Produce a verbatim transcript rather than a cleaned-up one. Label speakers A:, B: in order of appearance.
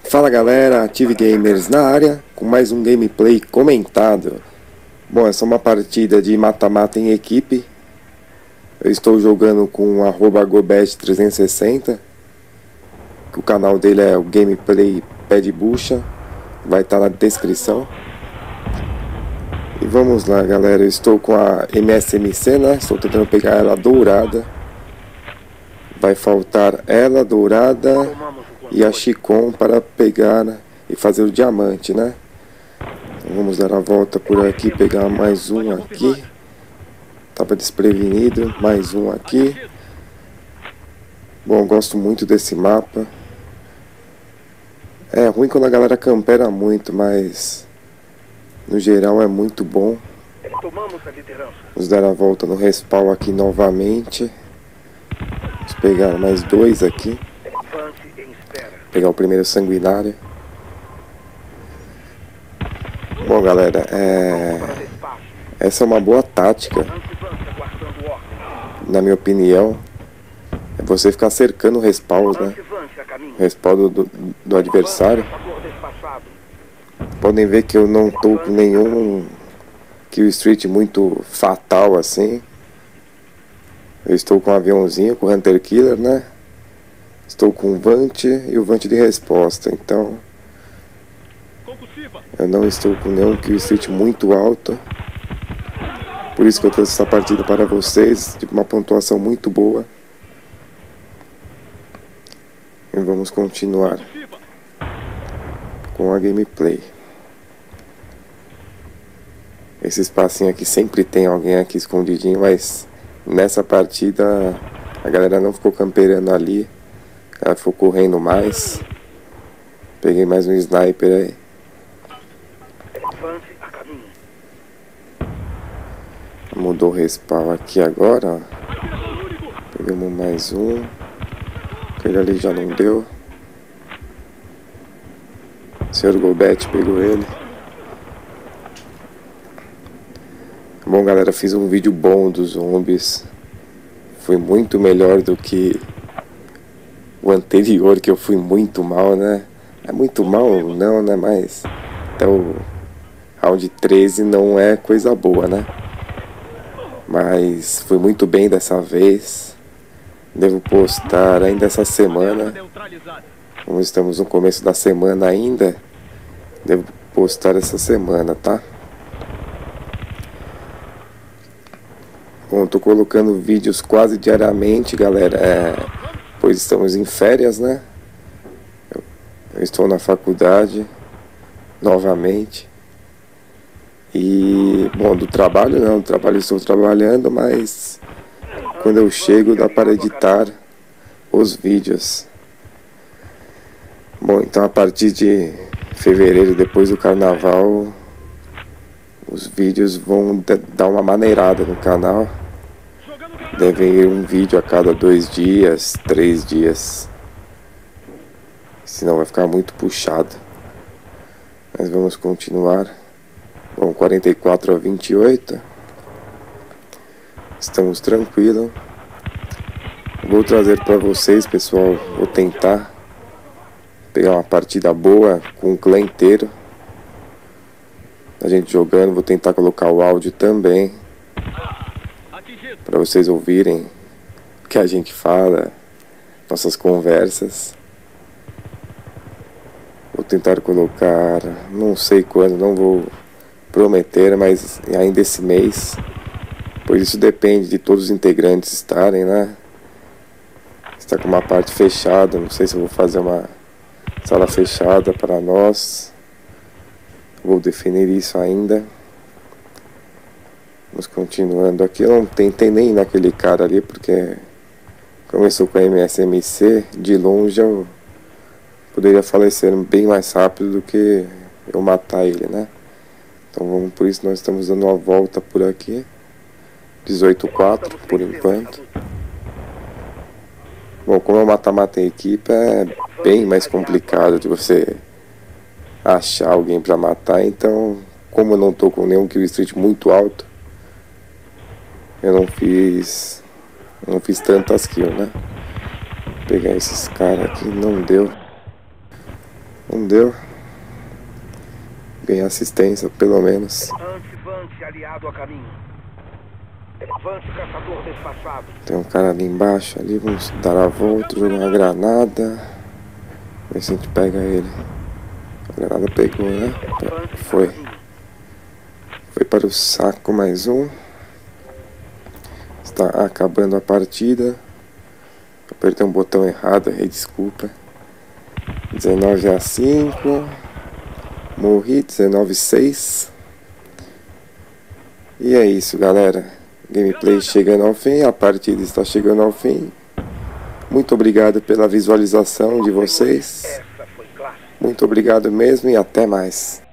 A: Fala galera, Ative Gamers na área, com mais um gameplay comentado. Bom, essa é uma partida de mata-mata em equipe. Eu estou jogando com arroba gobet trezentos e sessenta. O canal dele é o Gameplay Pé de Bucha, vai estar na descrição. E vamos lá galera, eu estou com a M S M C, né? Estou tentando pegar ela dourada. Vai faltar ela dourada e a Chicon para pegar e fazer o diamante, né? Então vamos dar a volta por aqui, pegar mais um aqui. Tava desprevenido, mais um aqui. Bom, gosto muito desse mapa. É ruim quando a galera campera muito, mas no geral é muito bom. Vamos dar a volta no respawn aqui novamente. Vamos pegar mais dois aqui. Pegar o primeiro sanguinário. Bom galera, é... essa é uma boa tática, na minha opinião. É você ficar cercando o respawn, né? O respawn do, do, do adversário. Podem ver que eu não tô com nenhum kill streak muito fatal assim. Eu estou com um aviãozinho, com o Hunter Killer, né? Estou com o Vant e o Vant de resposta, então eu não estou com nenhum kill streak muito alto. Por isso que eu trouxe essa partida para vocês, de uma pontuação muito boa. E vamos continuar com a gameplay. Esse espacinho aqui sempre tem alguém aqui escondidinho, mas nessa partida a galera não ficou camperando ali. Ela ficou correndo mais. Peguei mais um sniper aí. Mudou o respawn aqui agora, ó. Pegamos mais um. Aquele ali já não deu. O senhor Gobet pegou ele. Bom galera, fiz um vídeo bom dos zombies. Foi muito melhor do que o anterior, que eu fui muito mal, né? É muito mal não, né? Mas até o round treze não é coisa boa, né? Mas fui muito bem dessa vez. Devo postar ainda essa semana. Como estamos no começo da semana ainda, devo postar essa semana, tá? Bom, tô colocando vídeos quase diariamente, galera. É... pois estamos em férias, né? Eu, eu estou na faculdade novamente. E, bom, do trabalho não, do trabalho estou trabalhando, mas quando eu chego dá para editar os vídeos. Bom, então a partir de fevereiro, depois do carnaval, os vídeos vão dar uma maneirada no canal. Deve ir um vídeo a cada dois dias, três dias. Senão vai ficar muito puxado. Mas vamos continuar. Bom, quarenta e quatro a vinte e oito. Estamos tranquilos. Vou trazer para vocês, pessoal. Vou tentar pegar uma partida boa com o clã inteiro. A gente jogando. Vou tentar colocar o áudio também, para vocês ouvirem o que a gente fala, nossas conversas. Vou tentar colocar, não sei quando, não vou prometer, mas ainda esse mês, pois isso depende de todos os integrantes estarem, né? Está com uma parte fechada, não sei se eu vou fazer uma sala fechada para nós. Vou definir isso ainda. Vamos continuando aqui. Eu não tentei nem ir naquele cara ali, porque começou com a M S M C. De longe eu poderia falecer bem mais rápido do que eu matar ele, né? Então vamos, por isso nós estamos dando uma volta por aqui. dezoito a quatro por enquanto. Bom, como é um mata-mata em equipe, é bem mais complicado de você achar alguém para matar. Então, como eu não tô com nenhum kill streak muito alto, eu não fiz não fiz tantas kills, né? Vou pegar esses caras aqui, não deu. Não deu. Ganhei assistência, pelo menos.
B: Vance, aliado a caminho. Vance, caçador despassado.
A: Tem um cara ali embaixo, ali, vamos dar a volta, jogar uma granada. Ver se a gente pega ele. A granada pegou, né? Foi. Foi para o saco mais um. Está acabando a partida. Apertei um botão errado, errei, desculpa. dezenove a cinco. Morri, dezenove a seis. E é isso, galera. Gameplay chegando ao fim, a partida está chegando ao fim. Muito obrigado pela visualização de vocês. Muito obrigado mesmo e até mais.